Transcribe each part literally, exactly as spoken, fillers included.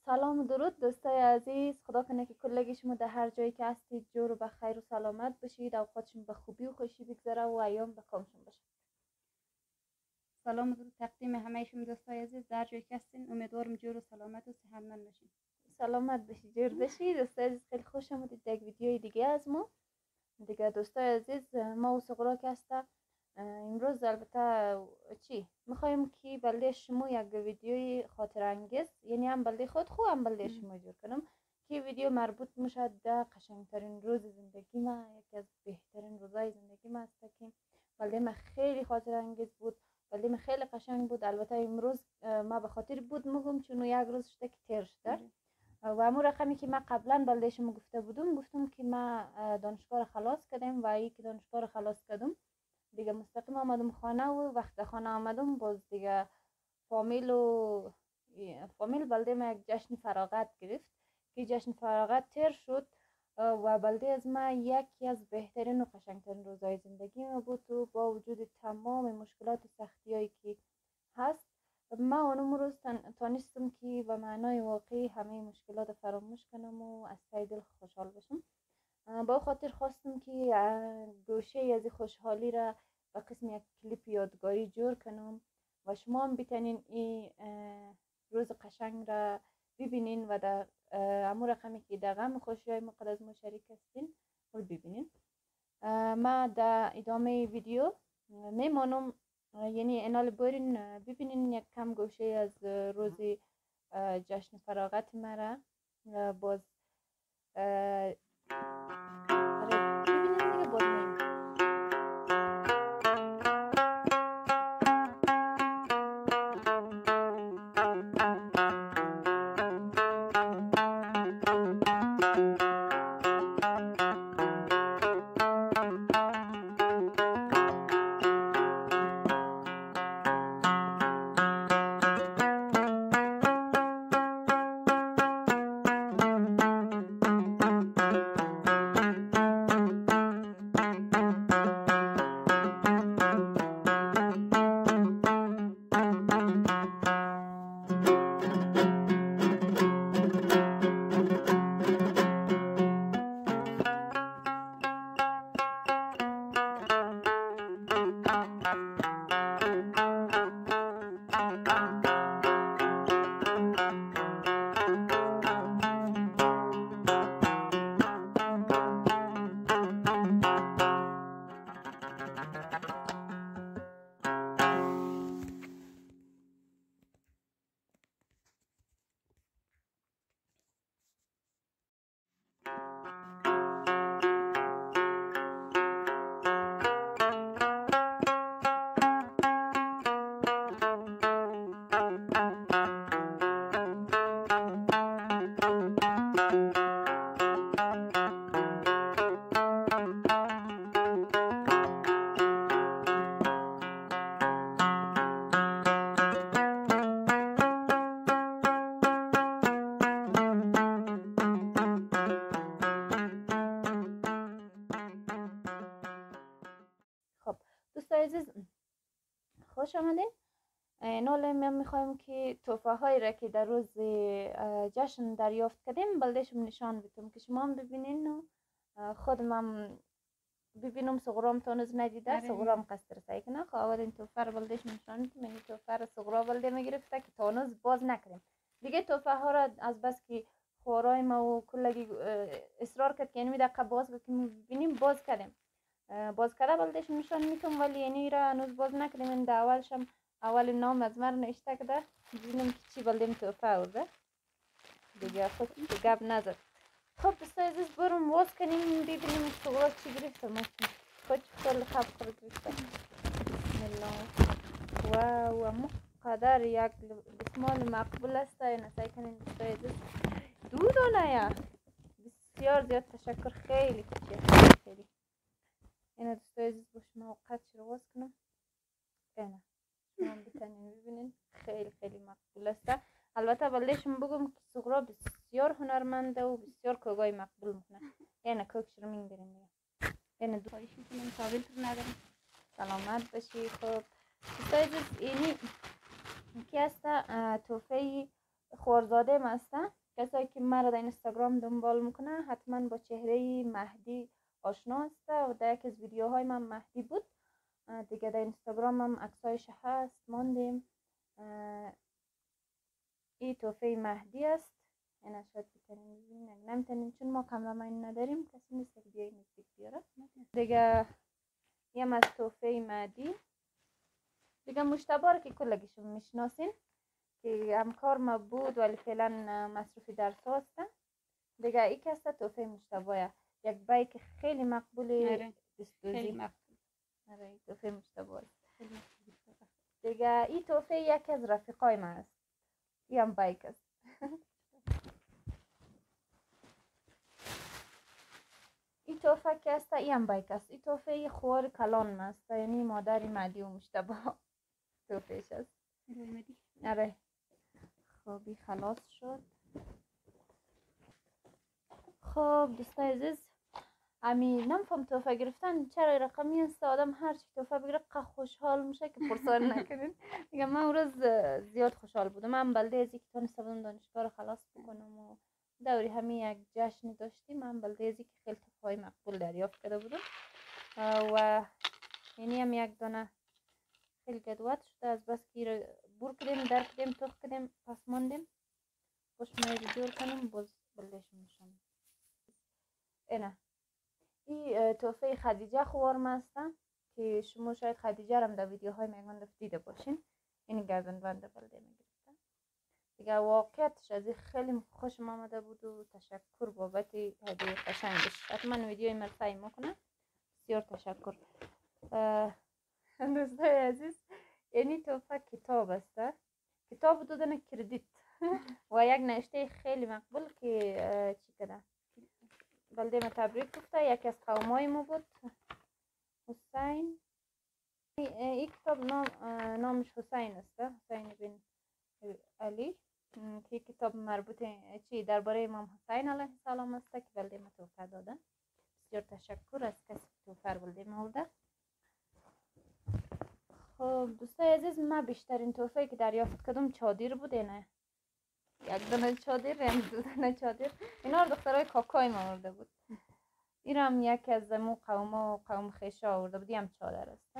سلام و درود دوستای عزیز، خدا کنه که کلگی شما در هر جایی که هستید جور و بخیر و سلامت باشید، اوقاتشون به خوبی و خوشی بگذره و ایام به کامشون باشه. سلام و درود تقدیم همه شما دوستای عزیز در جایی که هستین. امیدوارم جور و سلامت و صحتمند باشین. سلامت باشید، جور باشید دوستای عزیز. خیلی خوش آمدید در یک ویدیوی دیگه از ما دیگه دوستای عزیز. ما و سغرا که هسته امروز البته چی میخوایم که بلده شما یک ویدیوی خاطر انگیز، یعنی هم بلده خود خو هم بلده شما جور کنم که ویدیو مربوط میشه در قشنگترین روز زندگی ما، یکی از بهترین روزای زندگی ما است که بلده ما خیلی خاطر انگیز بود، بلده ما خیلی قشنگ بود. البته امروز ما به خاطر بود میگم چون یک روز شده که تیر شده و امو رقمی که ما قبلا بلده شما گفته بودم، گفتم که ما دانشگاه خلاص کردیم و ای که دانشگاه خلاص کردم دیگه مستقیم آمدم خانه و وقت خانه آمدم باز دیگه فامیل و فامیل بلده ما یک جشن فراغت گرفت که جشن فراغت تیر شد و بلده از ما یکی از بهترین و قشنگترین روزهای زندگی ما بود و با وجود تمام مشکلات و سختی هایی که هست ما اونم روز تانستم که به معنای واقعی همه مشکلات فراموش کنم و از ته دل خوشحال باشم. با خاطر خواستم که گوشه از خوشحالی را و قسم یک کلیپ یادگاری جور کنم و شما هم بتونین این روز قشنگ را ببینین و در امو رقمی که در غم خوشی های مقدر از ما شریک هستین و ببینین. ما در ادامه ویدیو میمانم، یعنی انال برین ببینین یک کم گوشه از روز جشن فراغت مرا باز دوستای عزیز خوش آمدین. ناله ما میخوایم که تحفه هایی را که در روز جشن دریافت کردیم بلدشم نشان بدم که شما هم ببینین و خودم هم ببینم. سغرام تانوز ندیده، سغرام قصد رسایی کنه. خب اول این تحفه را بلدشم نشان بدم. این تحفه را سغرا بلده میگرفته که تانوز باز نکردیم دیگه. تحفه ها را از بس که خوارای ما و کلگی اصرار کرد که یعنی دقیقه باز که ببینیم باز کردیم. باز کرده بلدش نشان میتونم ولی یعنی را هنوز باز نکردیم. این در اولشم اول نام از من نوشته کده ببینم که چی بلدیم توفه آورده دیگه. خود گپ نزد. خب دوستای عزیز برم باز کنیم ببینیم سغرا چی گرفته. ماشین خود خیلی خوب خود گرفته. بسم الله. واو امو قدر یک دستمال مقبول است. این سعی کنین دوستای عزیز. دو دانه یا بسیار زیاد تشکر، خیلی خوشی خیلی. اینا دوستای عزیز با شما اوقات رو باز کنم. اینا شما بتونین ببینین خیلی خیلی مقبول است. البته بلدشم بگم که سغرا بسیار هنرمنده و بسیار کوگای مقبول میکنه. اینا کوکش رو میگیریم دیگه. اینا دو خواهش میکنم قابل تو ندارم. سلامت باشی. خب دوستای عزیز اینی کی است تحفه خوارزاده هستن. کسایی که مرا در اینستاگرام دنبال میکنه حتما با چهره مهدی آشنا هسته و در یک از ویدیوهای من مهدی بود دیگه. در اینستاگرام هم عکسایش هست ماندیم. این تحفه مهدی است. این شاید بتونیم ببینیم، نمیتونیم چون ما کامرامین نداریم، کسی نیست که بیای نزدیک بیاره دیگه. یم از تحفه مهدی دیگه. مشتبه رو که کلگیشون میشناسین که همکار ما بود ولی فعلا مصروفی درس هستن دیگه. ای که است تحفه مشتبه، یک بایک خیلی مقبولی دستوزی. مقبول. آره تحفه مشتبه دیگه. این تحفه یک از رفیقای من است. این هم بایک است. این تحفه که است این هم بایک است. این تحفه خوار کلان است، یعنی مادر مهدی و مشتبه تحفهش است. آره خوبی خلاص شد. خب دوستای عزیز، امی نمیفهم تحفه گرفتن چرا رقمی است. آدم هر چی تحفه بگیره قه خوشحال میشه که پرسان نکنین دیگه. من اون روز زیاد خوشحال بودم. من بلده از اینکه تونسته بودم دانشگاه رو خلاص بکنم و دوری همین یک جشنی داشتیم. من بلده از اینکه خیلی تحفه مقبول دریافت کرده بودم و یعنی هم یک دانه خیلی گدوات شده از بس که بور کردیم در کردیم توخ کردیم پس ماندیم باش میری جور کنم باز بلدش میشم. اینه این تحفه خدیجه خوارم هستم که شما شاید خدیجه رم در ویدیوهای میگم دیده باشین. این گردن بنده بلده میگرفتم دیگه. واقعیتش از این خیلی خوشم آمده بود و تشکر بابت هدیه قشنگش. حتما ویدیوی مرفعی میکنم. بسیار تشکر دوستای عزیز. اینی تحفه کتاب است، کتاب دادن کردیت و یک نوشته خیلی مقبول که چی کده بلده ما تبریک گفته. یکی از قومای ما بود حسین. این کتاب نام نامش حسین است، حسین بن علی که کتاب مربوط چی درباره امام حسین علیه السلام است که بلده ما تحفه داده. بسیار تشکر از کسی که تحفه بلده ما بوده. خب دوستای عزیز، من بیشترین تحفه که دریافت کردم چادر بود. نه یک دونه چادر یعنی دو دونه چادر. اینا رو دخترای کاکای ما آورده بود. این هم یکی از مو قوم و قوم خیشا آورده بود. هم چادر است.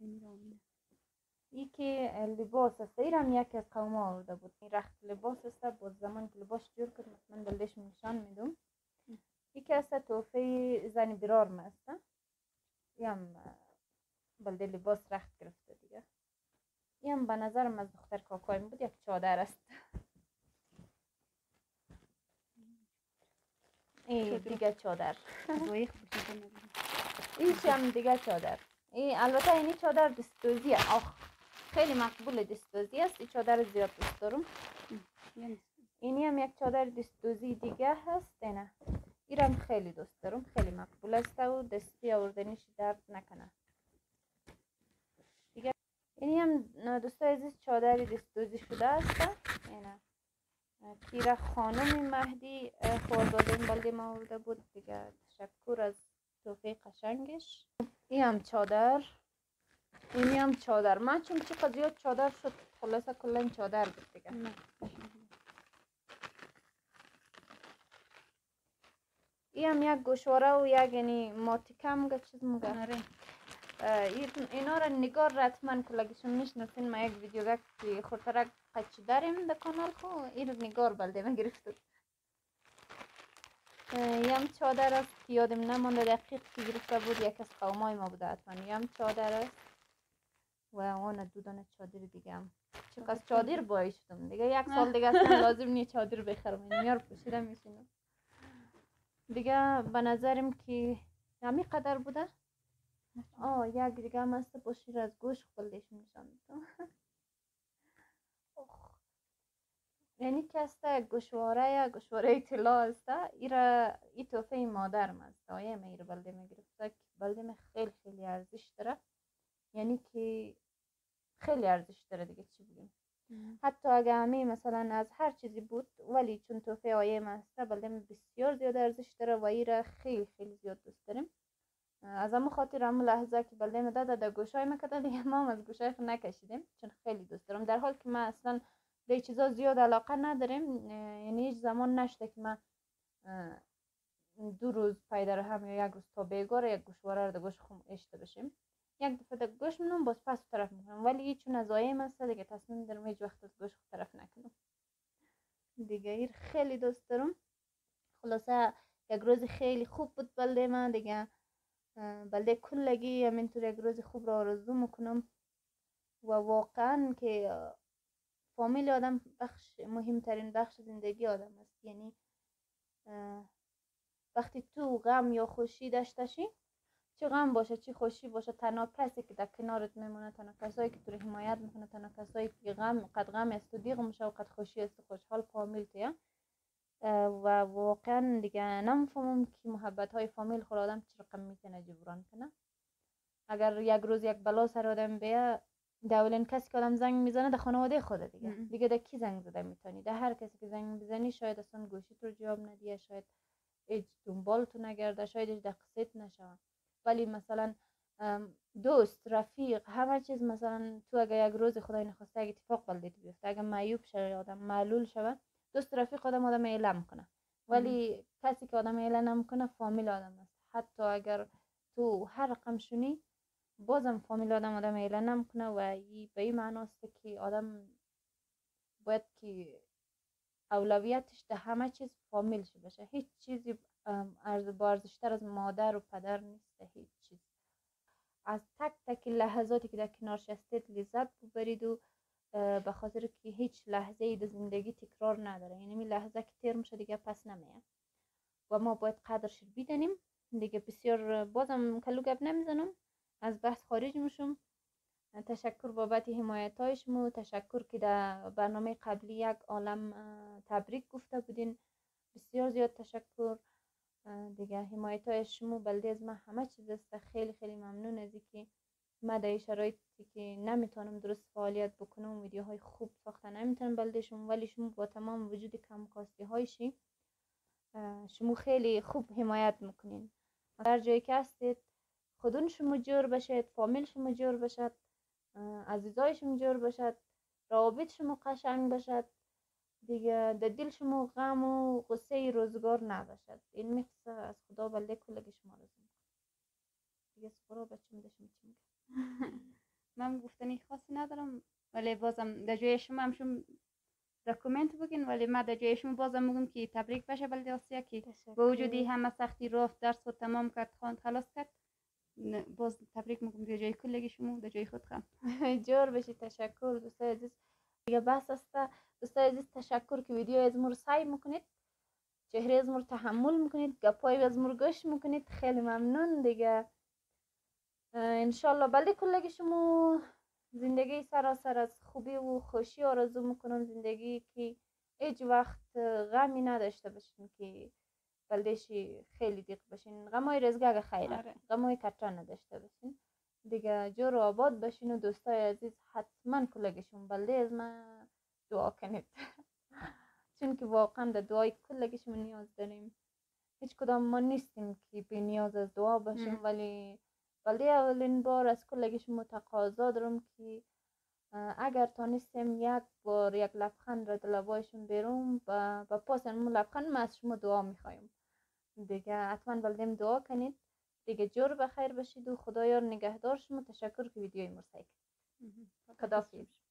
این که لباس است. این هم یکی از قوم آورده بود. این رخت لباس است. با زمان که لباس جور کرد من بلدش نشان میدم. این که است تحفه زن برار ما است. این هم بلده لباس رخت گرفته دیگه. این هم به نظرم از دختر کاکایم بود. یک چادر است. این دیگه چادر. ایش هم دیگه چادر. این البته اینی چادر دستوزیه. آخ خیلی مقبول دستوزی است. این چادر زیاد دوست دارم. اینی هم یک چادر دستوزی دیگه هست. نه این هم خیلی دوست دارم. خیلی مقبول است و دستی آوردنیش درد نکنه دیگه. اینی هم دوستای عزیز چادر دستوزی شده است. اینه کیره خانم مهدی خوردادن بلده ما آورده بود دیگه. تشکر از تحفه قشنگش. این هم چادر. اینی هم چادر. من چون چقدر زیاد چادر شد خلاصه کلا چادر بود دیگه. این هم یک گوشواره و یک یعنی ماتیکم گه چیز مگه. اینا را نگار رتمن کلگیشون میشناسین. ما یک ویدیو که خورترک قچی داریم در کانال خو این رو نگار بلده من گرفته. یم چادر است که یادم نمانده دقیق که گرفته بود. یک از قومای ما بوده حتما. یم چادر است و اون دو دانه چادر دیگه هم. چقدر چادر بایی شدم دیگه. یک سال دیگه اصلا لازم نیه چادر بخرم. میار پوشیده میشینم دیگه. به نظرم که همی قدر بوده. آه یک دیگه هم هست با شیر از گوشت بلدش میشم یعنی که است گوشواره گوشواره طلا است. ایرا ای تحفه مادرم است. آیه من ایرا بلده میگرفته که بلده من خیلی خیلی ارزش داره. یعنی که خیلی ارزش داره دیگه چی بگیم. حتی اگه همی مثلا از هر چیزی بود ولی چون تحفه آیه من است بلده من بسیار زیاد ارزش داره و ایرا خیلی خیلی زیاد دوست داریم. از همون خاطر همون لحظه که بلده من داده در گوشای من کده دیگه ما هم از گوشای خود نکشیدیم چون خیلی دوست دارم. در حال که من اصلا به چیزا زیاد علاقه نداریم. یعنی هیچ زمان نشده که من دو روز پای در هم یا یک روز تا بیگار یک گوشواره رو در گوش خم اشته بشیم. یک دفعه در گوش منم باز پس طرف میکنم، ولی هیچ چون نزایم است دیگه تصمیم دارم هیچ وقت از گوش خود طرف نکنم دیگه. این خیلی دوست دارم. خلاصه یک روز خیلی خوب بود بلده من دیگه. بلده کلگی همینطور یک روز خوب را آرزو میکنم و واقعا که فامیل آدم بخش مهمترین بخش زندگی آدم است. یعنی وقتی تو غم یا خوشی داشتشی، چه غم باشه چه خوشی باشه، تنها کسی که در کنارت میمونه، تنها کسایی که تو رو حمایت میکنه، تنها کسایی که غم قد غم است و دیغ میشه و قد خوشی است و خوشحال فامیل تویه. و واقعا دیگه نمیفهمم که محبت های فامیل خود آدم چه رقم میتونه جبران کنه. اگر یک روز یک بلا سر آدم بیه، اولین کسی که آدم زنگ میزنه در خانواده خوده دیگه. دیگه در کی زنگ زده میتونی؟ در هر کسی که زنگ بزنی شاید اصلا گوشیت رو جواب ندیه، شاید هیچ دنبال تو نگرده، شاید هیچ دقیقت نشوه. ولی مثلا دوست، رفیق، همه چیز، مثلا تو اگه یک روز خدای نخواسته اگه اتفاق بلدیت بیفته، اگه معیوب شه آدم معلول شوه، دوست رفیق آدم آدم اعلام کنه. ولی ام. کسی که آدم اعلام نمیکنه فامیل آدم است. حتی اگر تو هر رقم شونی بازم فامیل آدم آدم اعلام نمیکنه و ای به این معناست که آدم باید که اولویتش در همه چیز فامیلش باشه. هیچ چیزی ارز بارزشتر از مادر و پدر نیست. هیچ چیز. از تک تک لحظاتی که در کنارش هستید لذت ببرید و به خاطر که هیچ لحظه ای در زندگی تکرار نداره. یعنی این لحظه که تیر میشه دیگه پس نمیه و ما باید قدرش بدونیم دیگه. بسیار بازم کلو گپ نمیزنم، از بحث خارج میشم. تشکر بابت حمایت هایشمو، تشکر که در برنامه قبلی یک عالم تبریک گفته بودین، بسیار زیاد تشکر دیگه. حمایت های شما بلده از من همه چیز است. خیلی خیلی ممنون از اینکه من در شرایطی که نمیتونم درست فعالیت بکنم، ویدیوهای خوب ساخته نمیتونم بلده شما، ولی شما با تمام وجود کمکاستی هایشی شما خیلی خوب حمایت میکنین. در جایی که هستید خودون شما جور بشید، فامیل شما جور بشد، عزیزای شما جور بشد، روابط شما قشنگ بشد دیگه. در دل شما غم و غصه روزگار نباشد. این میخصه از خدا بلده کلگی شما رزم دیگه. سپرا بچه میدشم چی میگم. من گفتنی خاصی ندارم، ولی بازم در جای شما همشون داکومنت بگین، ولی من در جای شما بازم میگم که تبریک بشه بلده آسیا که با وجودی همه سختی رفت، درس خود تمام کرد، خواند خلاص کرد. باز تبریک میگم در جای کلگی شما، در جای خود خم جور بشی. تشکر دوستای عزیز دیگه. بس است دوستای عزیز، تشکر که ویدیو از مور سعی میکنید، چهره از مور تحمل میکنید، گپای از مور گوش میکنید. خیلی ممنون دیگه. انشالله بلده کلگی شما زندگی سراسر از خوبی و خوشی آرزو میکنم. زندگی که هیچ وقت غمی نداشته باشین، که بلدهشی خیلی دیق باشین. غمای رزگاگ خیره، آره. غمای کتران نداشته باشین دیگه. جور و آباد باشین و دوستای عزیز حتما کلگیشون بلده از من دعا کنید. چون که واقعا در دعای کلگیشون نیاز داریم. هیچ کدام ما نیستیم که بی نیاز از دعا باشیم ام. ولی بلده اولین بار از کلگیشون تقاضا دارم که اگر تانستیم یک بار یک لبخند را در لبایشون بیرون با, با پاس اون لبخند ما از شما دعا میخوایم دیگه. حتما بلدیم دعا کنید دیگه. جور بخیر باشید و خدایار نگهدار شما. تشکر که ویدیوی مرسای کرد. خداحافظ.